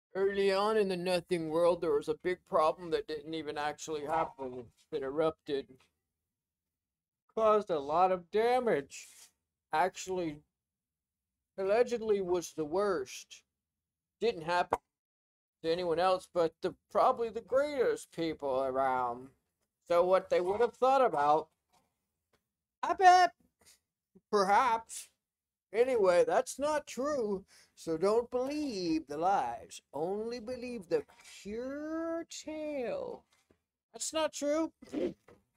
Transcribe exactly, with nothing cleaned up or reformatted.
Early on in the Nothing world, there was a big problem that didn't even actually happen that erupted, caused a lot of damage. Actually, allegedly was the worst. Didn't happen to anyone else but the probably the greatest people around. So what they would have thought about, I bet, perhaps. Anyway, that's not true. So don't believe the lies. Only believe the pure tale. That's not true.